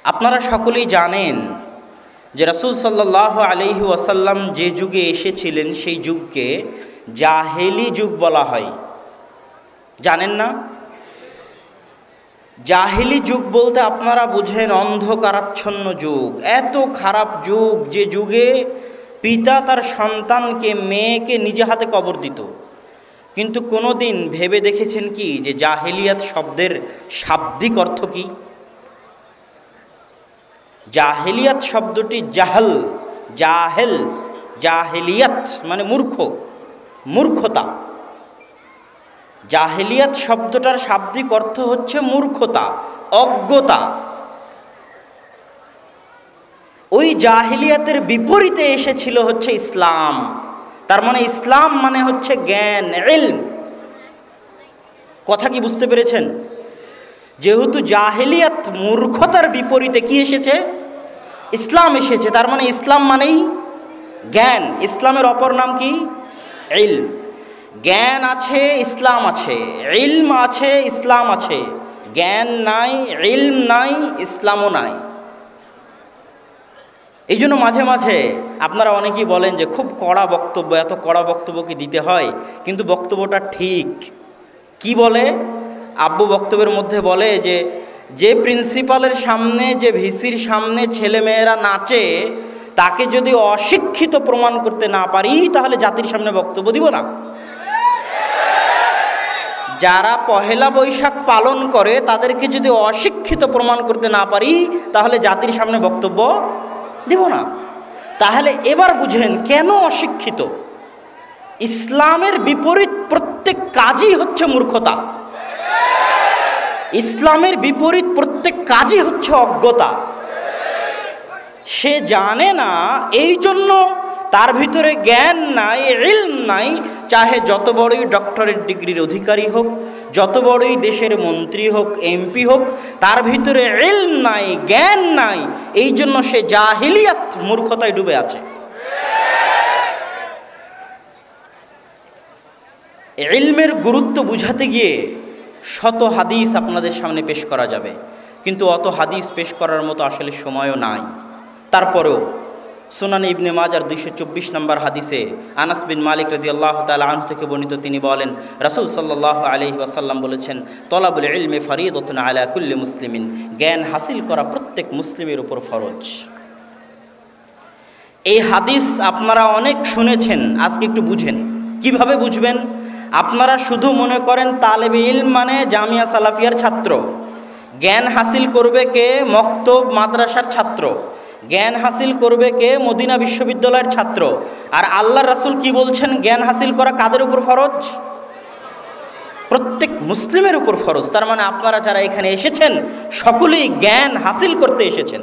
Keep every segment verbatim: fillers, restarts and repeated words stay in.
আপনারা সকলেই জানেন যে রাসূল সাল্লাল্লাহু আলাইহি ওয়াসাল্লাম যে যুগে এসেছিলেন সেই যুগকে জাহেলি যুগ বলা হয়। জানেন না? জাহেলি যুগ বলতে আপনারা বুঝেন অন্ধকারাচ্ছন্ন যুগ, এত খারাপ যুগ যে যুগে পিতা তার সন্তানকে, মেয়েকে নিজে হাতে কবর দিত। কিন্তু কোনো দিন ভেবে দেখেছেন কি যে জাহেলিয়াত শব্দের শাব্দিক অর্থ কি? জাহেলিয়াত শব্দটি জাহল, জাহেল, জাহেলিয়াত মানে মূর্খ, মূর্খতা। জাহেলিয়াত শব্দটার শাব্দিক অর্থ হচ্ছে মূর্খতা, অজ্ঞতা। ওই জাহেলিয়াতের বিপরীতে এসেছিল হচ্ছে ইসলাম। তার মানে ইসলাম মানে হচ্ছে জ্ঞান, ইলম। কথা কি বুঝতে পেরেছেন? যেহেতু জাহেলিয়াত মূর্খতার বিপরীতে কি এসেছে? ইসলাম এসেছে। তার মানে ইসলাম মানেই জ্ঞান। ইসলামের অপর নাম কি? ইলম। জ্ঞান আছে, ইসলাম আছে। ইলম আছে, ইসলাম আছে। জ্ঞান নাই, ইলম নাই, ইসলামও নাই। এই জন্য মাঝে মাঝে আপনারা অনেকেই বলেন যে খুব কড়া বক্তব্য, এত কড়া বক্তব্য কি দিতে হয়? কিন্তু বক্তব্যটা ঠিক। কি বলে? আব্বু বক্তব্যের মধ্যে বলে যে যে প্রিন্সিপালের সামনে, যে ভিসির সামনে ছেলেমেয়েরা নাচে, তাকে যদি অশিক্ষিত প্রমাণ করতে না পারি তাহলে জাতির সামনে বক্তব্য দিব না। যারা পহেলা বৈশাখ পালন করে তাদেরকে যদি অশিক্ষিত প্রমাণ করতে না পারি তাহলে জাতির সামনে বক্তব্য দিব না। তাহলে এবার বুঝেন কেন অশিক্ষিত। ইসলামের বিপরীত প্রত্যেক কাজই হচ্ছে মূর্খতা। ইসলামের বিপরীত প্রত্যেক কাজই হচ্ছে অজ্ঞতা। সে জানে না, এই জন্য তার ভিতরে জ্ঞান নাই, ইলম নাই। চাহে যত বড়ই ডক্টরেট ডিগ্রির অধিকারী হোক, যত বড়ই দেশের মন্ত্রী হোক, এমপি হোক, তার ভিতরে ইলম নাই, জ্ঞান নাই। এই জন্য সে জাহিলিয়াত, মূর্খতায় ডুবে আছে। ইলমের গুরুত্ব বুঝাতে গিয়ে শত হাদিস আপনাদের সামনে পেশ করা যাবে, কিন্তু অত হাদিস পেশ করার মতো আসলে সময়ও নাই। তারপরেও সুনান ইবনে মাজার দুইশো চব্বিশ নম্বর হাদিসে আনাস বিন মালিক রাদিয়াল্লাহু তাআলা আনহু থেকে বর্ণিত, তিনি বলেন রাসূল সাল্লাল্লাহু আলাইহি ওয়াসাল্লাম বলেছেন, তলাবুল ইলমি ফরিদাতুন আলা কুল্লি মুসলিমিন, জ্ঞান হাসিল করা প্রত্যেক মুসলিমের উপর ফরজ। এই হাদিস আপনারা অনেক শুনেছেন, আজকে একটু বুঝেন। কিভাবে বুঝবেন? আপনারা শুধু মনে করেন তালেবে ইলম মানে জামিয়া সালাফিয়ার ছাত্র। জ্ঞান হাসিল করবে কে? মক্তব মাদ্রাসার ছাত্র। জ্ঞান হাসিল করবে কে? মদিনা বিশ্ববিদ্যালয়ের ছাত্র। আর আল্লাহর রাসূল কি বলছেন? জ্ঞান হাসিল করা কাদের উপর ফরজ? প্রত্যেক মুসলিমের উপর ফরজ। তার মানে আপনারা যারা এখানে এসেছেন সকলেই জ্ঞান হাসিল করতে এসেছেন,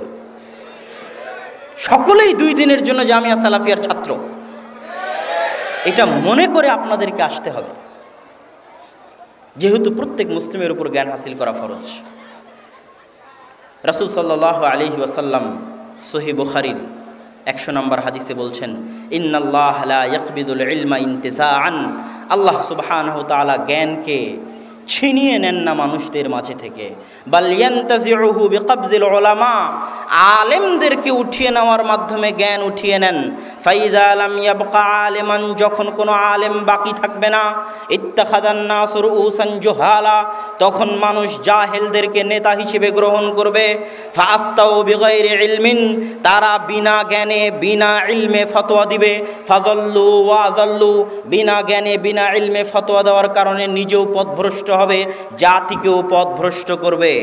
সকলেই দুই দিনের জন্য জামিয়া সালাফিয়ার ছাত্র। এটা মনে করে আপনাদেরকে আসতে হবে, যেহেতু প্রত্যেক মুসলিমের উপর জ্ঞান হাসিল করা ফরজ। রাসূল সাল্লাল্লাহু আলাইহি ওয়াসাল্লাম সহিহ বুখারীর একশো নম্বর হাদিসে বলছেন, ইন্নাল্লাহ লা ইয়াকবিদুল ইলমা ইনতিসাআন, আল্লাহ সুবহানাহু ওয়া তাআলা জ্ঞানকে ছিনিয়ে নেন না মানুষদের মাঝে থেকে, বাল ইয়ানতাজিউহু বিকবজিল উলামা, আলেমদেরকে উঠিয়ে নেওয়ার মাধ্যমে জ্ঞান উঠিয়ে নেন। ফাইযা লাম ইয়াবকা আলিমান, যখন কোনো আলেম বাকি থাকবে না, ইত্তাখাযান নাসু রুউসান জুহালা, তখন মানুষ জাহেলদেরকে নেতা হিসেবে গ্রহণ করবে। ফাআফতাউ বিগাইরি ইলমিন, তারা বিনা জ্ঞানে বিনা ইলমে ফতোয়া দিবে। ফাযাল্লু ওয়া যাল্লু, বিনা জ্ঞানে বিনা ইলমে ফতোয়া দেওয়ার কারণে নিজেও পথভ্রষ্ট হবে, জাতিকেও পথভ্রষ্ট করবে।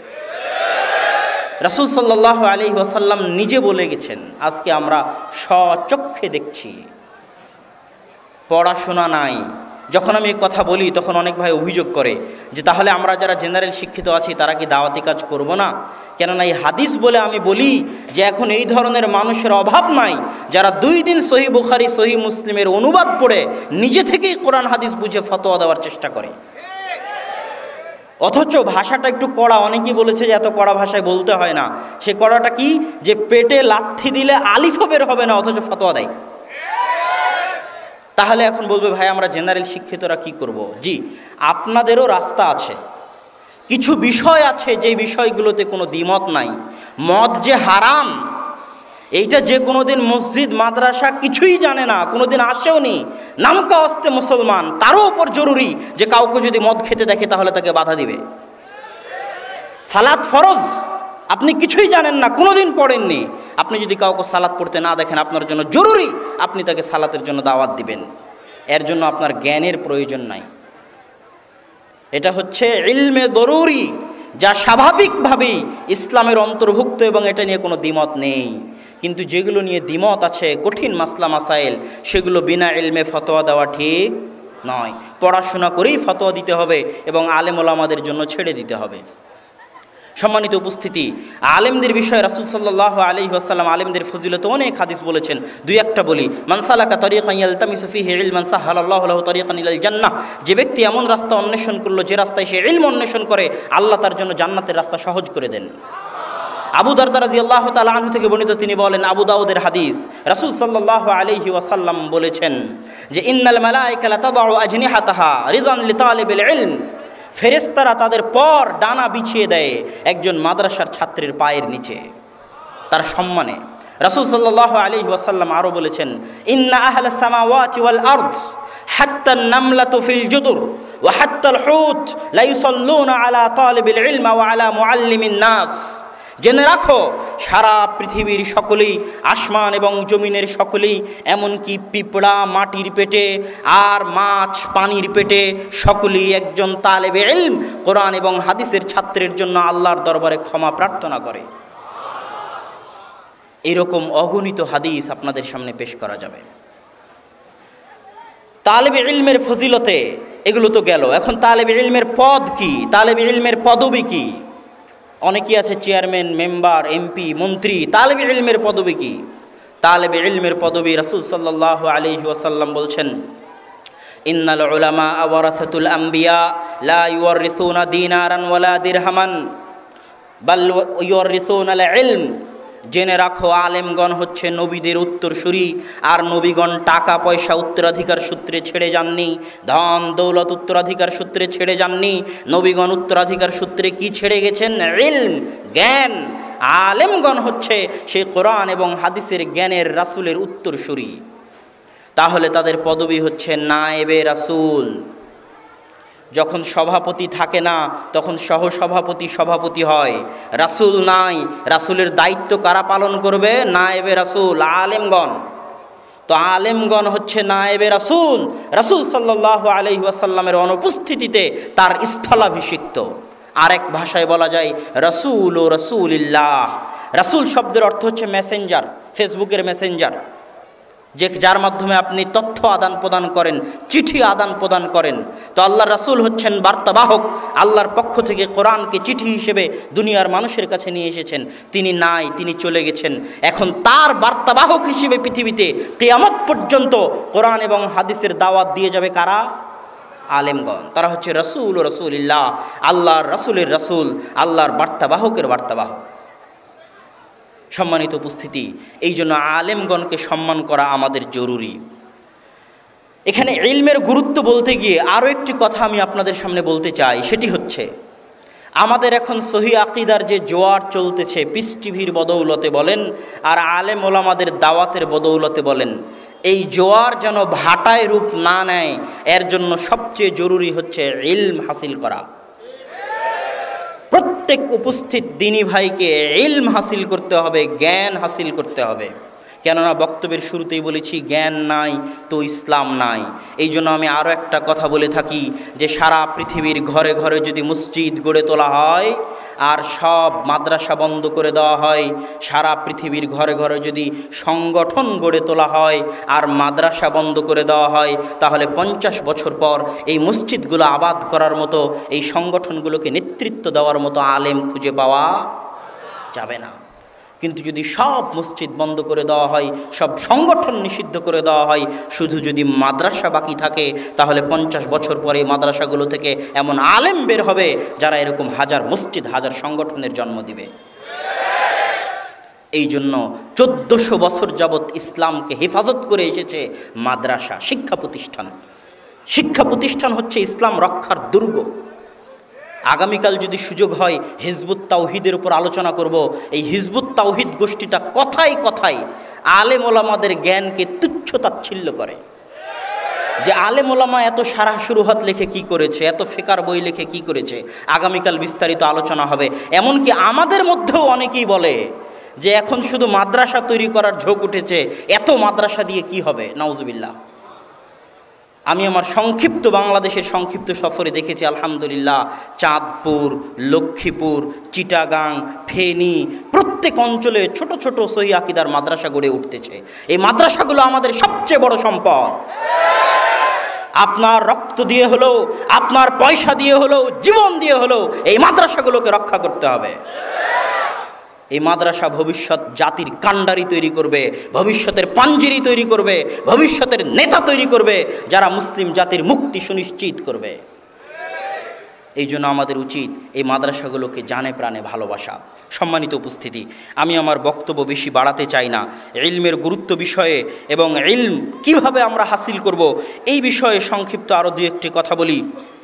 রাসূল সাল্লাল্লাহু আলাইহি ওয়াসাল্লাম নিজে বলে গেছেন, আজকে আমরা স্বচক্ষে দেখছি। পড়াশোনা নাই। যখন আমি এই কথা বলি তখন অনেক ভাই অভিযোগ করে যে তাহলে আমরা যারা জেনারেল শিক্ষিত আছি তারা কি দাওয়াতি কাজ করব না? কেননা এই হাদিস বলে আমি বলি যে এখন এই ধরনের মানুষের অভাব নাই যারা দুই দিন সহিহ বুখারী সহিহ মুসলিমের অনুবাদ পড়ে নিজে থেকেই কোরআন হাদিস বুঝে ফতোয়া দেওয়ার চেষ্টা করে। অথচ ভাষাটা একটু কড়া। অনেকেই বলেছে যে এত কড়া ভাষায় বলতে হয় না। সে কড়াটা কি? যে পেটে লাথি দিলে আলিফও বের হবে না, অথচ ফতোয়া দেয়। তাহলে এখন বলবে ভাই আমরা জেনারেল শিক্ষিতরা কি করব? জি, আপনাদেরও রাস্তা আছে। কিছু বিষয় আছে যে বিষয়গুলোতে কোনো দ্বিমত নাই। মদ যে হারাম এইটা যে কোনোদিন মসজিদ মাদ্রাসা কিছুই জানে না, কোনোদিন আসেও নি, নামকা অস্তে মুসলমান, তারও উপর জরুরি যে কাউকে যদি মদ খেতে দেখে তাহলে তাকে বাধা দিবে। সালাত ফরজ, আপনি কিছুই জানেন না, কোনোদিন পড়েননি, আপনি যদি কাউকে সালাত পড়তে না দেখেন আপনার জন্য জরুরি আপনি তাকে সালাতের জন্য দাওয়াত দিবেন। এর জন্য আপনার জ্ঞানের প্রয়োজন নাই। এটা হচ্ছে ইলমে দরুরি, যা স্বাভাবিকভাবেই ইসলামের অন্তর্ভুক্ত এবং এটা নিয়ে কোনো দ্বিমত নেই। কিন্তু যেগুলো নিয়ে দ্বিমত আছে, কঠিন মাসলা মাসাইল, সেগুলো বিনা ইলমে ফতোয়া দেওয়া ঠিক নয়। পড়াশোনা করেই ফতোয়া দিতে হবে এবং আলেম ওলামাদের জন্য ছেড়ে দিতে হবে। সম্মানিত উপস্থিতি, আলেমদের বিষয়ে রাসূল সাল্লাল্লাহু আলাইহি ওয়াসাল্লাম আলেমদের ফজিলত অনেক হাদিস বলেছেন। দুই একটা বলি। মান সালাকা তারিকান ইয়ালতামিসু ফিহি ইলমান সাহালাল্লাহু লাহু তারিকান ইলাল জান্নাহ। যে ব্যক্তি এমন রাস্তা অন্বেষণ করলো যে রাস্তায় সে ইলম অন্বেষণ করে, আল্লাহ তার জন্য জান্নাতের রাস্তা সহজ করে দেন। আবু দারদা রাদিয়াল্লাহু তাআলা আনহু থেকে বর্ণিত, তিনি বলেন, আবু দাউদের হাদিস, রাসূল সাল্লাল্লাহু আলাইহি ওয়াসাল্লাম বলেছেন যে ইন্নাল মালায়েকা লা তাদউ আজনিহাতাহা রিদান লিতালিবিল ইলম। ফেরেশতারা তাদের পর ডানা বিছিয়ে দেয় একজন মাদ্রাসার ছাত্রের পায়ের নিচে, তার সম্মানে। রাসূল সাল্লাল্লাহু আলাইহি ওয়াসাল্লাম আরো বলেছেন, ইন্না আহলাস সামাওয়াতি ওয়াল আরদ হাত্তা আন-নামলাতু ফিল জুদুর ওয়া হাত্তা আল-হুত লা ইউসাল্লুনা আলা তালিবিল ইলম ওয়া আলা মুআল্লিমিন নাস। জেনে রাখো, সারা পৃথিবীর সকলেই, আসমান এবং জমিনের সকলেই, এমনকি পিঁপড়া মাটির পেটে আর মাছ পানির পেটে, সকলেই একজন তালেবে ইলম, কোরআন এবং হাদিসের ছাত্রের জন্য আল্লাহর দরবারে ক্ষমা প্রার্থনা করে। এরকম অগণিত হাদিস আপনাদের সামনে পেশ করা যাবে। তালেবে ইলমের ফজিলতে এগুলো তো গেল, এখন তালেবে ইলমের পদ কি, তালেবে ইলমের পদবি কি? অনেকেই আছে চেয়ারম্যান, মেম্বার, এমপি, মন্ত্রী, তালেবে ইলমের পদবি কি? তালেবে ইলমের পদবি রাসূল সাল্লাল্লাহু আলাইহি ওয়াসাল্লাম বলছেন, ইন্নাল উলামা ওয়ারাসাতুল আম্বিয়া লা ইউরিসুনা দিনারান ওয়ালা দিরহামান বাল ইউরিসুনা আল ইলম। জেনে রাখো, আলেমগণ হচ্ছে নবীদের উত্তরসূরি, আর নবীগণ টাকা পয়সা উত্তরাধিকার সূত্রে ছেড়ে যাননি, ধন দৌলত উত্তরাধিকার সূত্রে ছেড়ে যাননি। নবীগণ উত্তরাধিকার সূত্রে কি ছেড়ে গেছেন? ইলম, জ্ঞান। আলেমগণ হচ্ছে সেই কোরআন এবং হাদিসের জ্ঞানের রাসূলের উত্তরসূরি। তাহলে তাদের পদবি হচ্ছে নায়েবে রাসূল। যখন সভাপতি থাকে না তখন সহসভাপতি সভাপতি হয়। রাসূল নাই, রাসূলের দায়িত্ব কারা পালন করবে? নায়েবে রাসূল, আলেমগণ। তো আলেমগণ হচ্ছে নায়েবে রাসূল। রাসূল সাল্লাল্লাহু আলাইহি ওয়াসাল্লামের অনুপস্থিতিতে তার স্থলাভিষিক্ত। আরেক ভাষায় বলা যায় রাসূল ও রাসূলিল্লাহ। রাসূল শব্দের অর্থ হচ্ছে মেসেঞ্জার, ফেসবুকের মেসেঞ্জার, যে যার মাধ্যমে আপনি তথ্য আদান প্রদান করেন, চিঠি আদান প্রদান করেন। তো আল্লাহর রাসূল হচ্ছেন বার্তাবাহক। আল্লাহর পক্ষ থেকে কোরআনকে চিঠি হিসেবে দুনিয়ার মানুষের কাছে নিয়ে এসেছেন। তিনি নাই, তিনি চলে গেছেন। এখন তার বার্তাবাহক হিসেবে পৃথিবীতে কিয়ামত পর্যন্ত কোরআন এবং হাদিসের দাওয়াত দিয়ে যাবে কারা? আলেমগণ। তারা হচ্ছে রাসূল ও রাসূলিল্লাহ, আল্লাহর রাসূলের রাসূল, আল্লাহর বার্তাবাহকের বার্তাবাহক। সম্মানিত উপস্থিতি, এই জন্য আলেমগণকে সম্মান করা আমাদের জরুরি। এখানে ইলমের গুরুত্ব বলতে গিয়ে আরও একটি কথা আমি আপনাদের সামনে বলতে চাই, সেটি হচ্ছে আমাদের এখন সহি আকিদার যে জোয়ার চলতেছে, পিস টিভির বদৌলতে বলেন আর আলেম ওলামাদের দাওয়াতের বদৌলতে বলেন, এই জোয়ার যেন ভাটায় রূপ না নেয়, এর জন্য সবচেয়ে জরুরি হচ্ছে ইলম হাসিল করা। প্রত্যেক উপস্থিত দিনী ভাইকে ইলম হাসিল করতে হবে, জ্ঞান হাসিল করতে হবে। কেননা বক্তব্যের শুরুতেই বলেছি, জ্ঞান নাই তো ইসলাম নাই। এই জন্য আমি আরও একটা কথা বলে থাকি যে সারা পৃথিবীর ঘরে ঘরে যদি মসজিদ গড়ে তোলা হয় আর সব মাদ্রাসা বন্ধ করে দেওয়া হয়, সারা পৃথিবীর ঘরে ঘরে যদি সংগঠন গড়ে তোলা হয় আর মাদ্রাসা বন্ধ করে দেওয়া হয়, তাহলে পঞ্চাশ বছর পর এই মসজিদগুলো আবাদ করার মতো, এই সংগঠনগুলোকে নেতৃত্ব দেওয়ার মতো আলেম খুঁজে পাওয়া যাবে না। কিন্তু যদি সব মসজিদ বন্ধ করে দেওয়া হয়, সব সংগঠন নিষিদ্ধ করে দেওয়া হয়, শুধু যদি মাদ্রাসা বাকি থাকে, তাহলে পঞ্চাশ বছর পরে মাদ্রাসাগুলো থেকে এমন আলেম বের হবে যারা এরকম হাজার মসজিদ, হাজার সংগঠনের জন্ম দিবে। এই জন্য চোদ্দশো বছর যাবৎ ইসলামকে হেফাজত করে এসেছে মাদ্রাসা, শিক্ষা প্রতিষ্ঠান। শিক্ষা প্রতিষ্ঠান হচ্ছে ইসলাম রক্ষার দুর্গ। আগামীকাল যদি সুযোগ হয় হিজবুত তাওহীদের উপর আলোচনা করব। এই হিজবুত তাওহীদ গোষ্ঠীটা কথায় কথায় আলেম ওলামাদের জ্ঞানকে তুচ্ছ তাচ্ছিল্য করে, যে আলেম ওলামা এত সারাহ শুরুহাত লিখে কি করেছে, এত ফিকার বই লিখে কি করেছে। আগামীকাল বিস্তারিত আলোচনা হবে। এমনকি আমাদের মধ্যেও অনেকেই বলে যে এখন শুধু মাদ্রাসা তৈরি করার ঝোঁক উঠেছে, এত মাদ্রাসা দিয়ে কি হবে। নাউজুবিল্লাহ। আমি আমার সংক্ষিপ্ত বাংলাদেশের সংক্ষিপ্ত সফরে দেখেছি আলহামদুলিল্লাহ, চাঁদপুর, লক্ষ্মীপুর, চিটাগাং, ফেনী, প্রত্যেক অঞ্চলে ছোট ছোট সহিহ আকীদার মাদ্রাসা গড়ে উঠতেছে। এই মাদ্রাসাগুলো আমাদের সবচেয়ে বড় সম্পদ। আপনার রক্ত দিয়ে হলেও, আপনার পয়সা দিয়ে হলেও, জীবন দিয়ে হলেও এই মাদ্রাসাগুলোকে রক্ষা করতে হবে। এই মাদ্রাসা ভবিষ্যৎ জাতির কাণ্ডারি তৈরি করবে, ভবিষ্যতের পাঞ্জেরি তৈরি করবে, ভবিষ্যতের নেতা তৈরি করবে, যারা মুসলিম জাতির মুক্তি সুনিশ্চিত করবে। এই জন্য আমাদের উচিত এই মাদ্রাসাগুলোকে জানে প্রাণে ভালোবাসা। সম্মানিত উপস্থিতি, আমি আমার বক্তব্য বেশি বাড়াতে চাই না। ইলমের গুরুত্ব বিষয়ে এবং ইলম কিভাবে আমরা হাসিল করব এই বিষয়ে সংক্ষিপ্ত আরও দু একটি কথা বলি।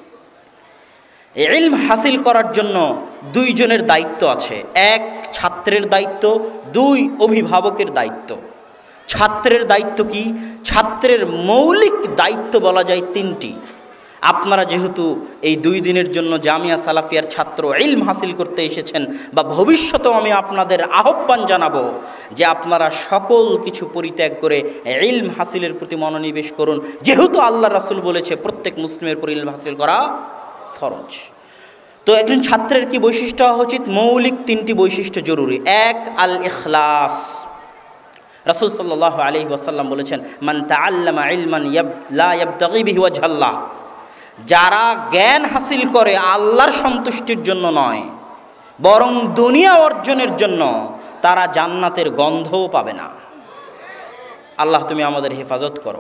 ইলম হাসিল করার জন্য দুইজনের দায়িত্ব আছে। এক, ছাত্রের দায়িত্ব, দুই, অভিভাবকের দায়িত্ব। ছাত্রের দায়িত্ব কি? ছাত্রের মৌলিক দায়িত্ব বলা যায় তিনটি। আপনারা যেহেতু এই দুই দিনের জন্য জামিয়া সালাফিয়ার ছাত্র, ইলম হাসিল করতে এসেছেন, বা ভবিষ্যতেও আমি আপনাদের আহ্বান জানাবো যে আপনারা সকল কিছু পরিত্যাগ করে ইলম হাসিলের প্রতি মনোনিবেশ করুন। যেহেতু আল্লাহ রাসূল বলেছে প্রত্যেক মুসলিমের উপর ইলম হাসিল করা ফরজ। তো একজন ছাত্রের কি বৈশিষ্ট্য হওয়া উচিত? মৌলিক তিনটি বৈশিষ্ট্য জরুরি। এক, আল ইখলাস। রাসূল সাল্লাল্লাহু আলাইহি ওয়াসাল্লাম বলেছেন, মান তাআল্লামা ইলমান লা ইয়াবতাগি বিহি ওয়াজহাল্লাহ, যারা জ্ঞান হাসিল করে আল্লাহর সন্তুষ্টির জন্য নয়, বরং দুনিয়া অর্জনের জন্য, তারা জান্নাতের গন্ধও পাবে না। আল্লাহ তুমি আমাদের হেফাজত করো।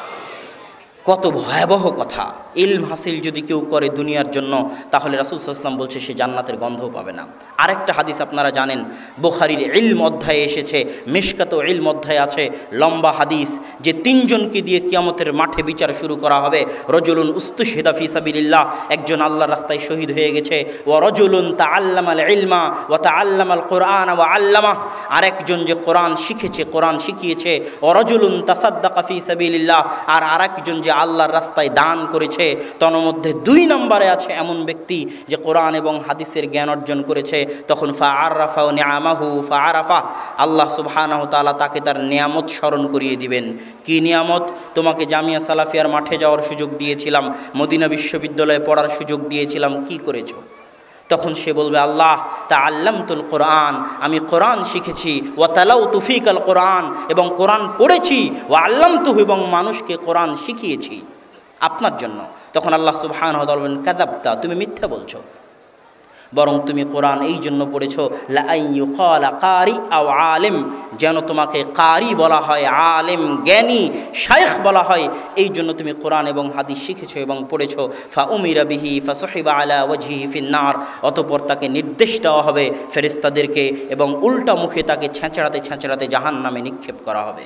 কত ভয়াবহ কথা! ইলম হাসিল যদি কেউ করে দুনিয়ার জন্য, তাহলে রাসূল সাল্লাল্লাহু আলাইহি ওয়াসাল্লাম বলছে সে জান্নাতের গন্ধও পাবে না। আরেকটা হাদিস আপনারা জানেন, বুখারীর ইলম অধ্যায়ে এসেছে, মিশকাত ও ইলম অধ্যায়ে আছে, লম্বা হাদিস, যে তিনজনকে দিয়ে কিয়ামতের মাঠে বিচার শুরু করা হবে। রজুলুন উস্তুশহিদা ফি সাবিলিল্লাহ, একজন আল্লাহর রাস্তায় শহীদ হয়ে গেছে। ওয়া রজুলুন তাআল্লামাল ইলমা ওয়া তাআল্লামাল কুরআন ওয়া আল্লামাহ, আরেকজন যে কোরআন শিখেছে, কোরআন শিখিয়েছে। ওয়া রজুলুন তাসাদ্দাকা ফি সাবিলিল্লাহ, আর আরেকজন যে আল্লাহর রাস্তায় দান করেছে। তন্মধ্যে দুই নম্বরে আছে এমন ব্যক্তি যে কোরআন এবং হাদিসের জ্ঞান অর্জন করেছে। তখন ফা আরাফা ও নিয়ামাহু ফা আরাফা, আল্লাহ সুবহানাহু ওয়া তাআলা তাকে তার নিয়ামত স্মরণ করিয়ে দিবেন। কি নিয়ামত? তোমাকে জামিয়া সালাফিয়ার মাঠে যাওয়ার সুযোগ দিয়েছিলাম, মদিনা বিশ্ববিদ্যালয়ে পড়ার সুযোগ দিয়েছিলাম, কি করেছো? তখন সে বলবে, আল্লাহ তাআল্লামতুল কোরআন, আমি কোরআন শিখেছি। ওয়া তালাউতু ফীকাল কোরআন, এবং কোরআন পড়েছি। ওয়া আল্লামতুহু, এবং মানুষকে কোরআন শিখিয়েছি আপনার জন্য। তখন আল্লাহ সুবহানাহু ওয়া তাআলা বলেন, কাযাবতা, তুমি মিথ্যা বলছো, বরং তুমি কোরআন এই জন্য পড়েছো লা আইয়ুকালা কারি আও আলিম, যেন তোমাকে কারি বলা হয়, আলেম জ্ঞানী শাইখ বলা হয়। এই জন্য তুমি কোরআন এবং হাদিস শিখেছো এবং পড়েছো। ফা উমিরা বিহি ফাসুহিবা আলা ওয়াজহিহি ফিন্নার, অতঃপর তাকে নির্দেশ দেওয়া হবে ফেরেশতাদেরকে, এবং উল্টা মুখে তাকে ছেঁচড়াতে ছেঁচড়াতে জাহান্নামে নিক্ষেপ করা হবে।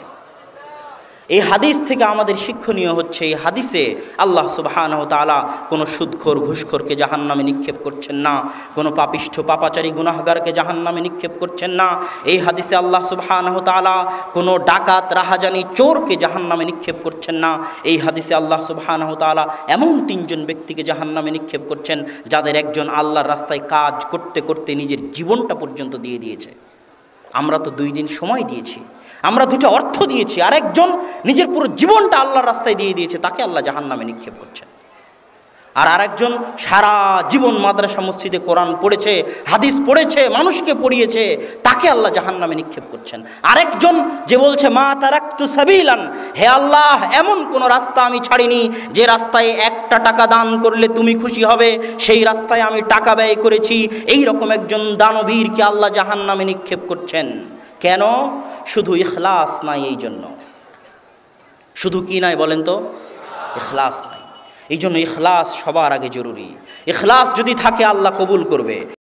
এই হাদিস থেকে আমাদের শিক্ষণীয় হচ্ছে, এই হাদিসে আল্লাহ সুবহানাহু ওয়া তাআলা কোনো সুদখোর ঘুষখোরকে জাহান্নামে নিক্ষেপ করছেন না, কোনো পাপিষ্ঠ পাপাচারী গুনাহগারকে জাহান্নামে নিক্ষেপ করছেন না। এই হাদিসে আল্লাহ সুবহানাহু ওয়া তাআলা কোনো ডাকাত রাহাজানি চোরকে জাহান্নামে নিক্ষেপ করছেন না। এই হাদিসে আল্লাহ সুবহানাহু ওয়া তাআলা এমন তিনজন ব্যক্তিকে জাহান্নামে নিক্ষেপ করছেন, যাদের একজন আল্লাহর রাস্তায় কাজ করতে করতে নিজের জীবনটা পর্যন্ত দিয়ে দিয়েছে। আমরা তো দুই দিন সময় দিয়েছি, আমরা দুটো অর্থ দিয়েছি, আরেকজন নিজের পুরো জীবনটা আল্লাহর রাস্তায় দিয়ে দিয়েছে, তাকে আল্লাহ জাহান্নামে নিক্ষেপ করছেন। আর আরেকজন সারা জীবন মাদ্রাসা মসজিদে কোরআন পড়েছে, হাদিস পড়েছে, মানুষকে পড়িয়েছে, তাকে আল্লাহ জাহান্নামে নিক্ষেপ করছেন। আরেকজন যে বলছে, মা তারাকতু সাবিলান, হে আল্লাহ, এমন কোন রাস্তা আমি ছাড়িনি যে রাস্তায় একটা টাকা দান করলে তুমি খুশি হবে, সেই রাস্তায় আমি টাকা ব্যয় করেছি। এই রকম একজন দানবীরকে আল্লাহ জাহান্নামে নিক্ষেপ করছেন। কেন? শুধু ইখলাস নাই। এই জন্য শুধু কি নাই বলেন তো? ইখলাস নাই। এই জন্য ইখলাস সবার আগে জরুরি। ইখলাস যদি থাকে আল্লাহ কবুল করবে।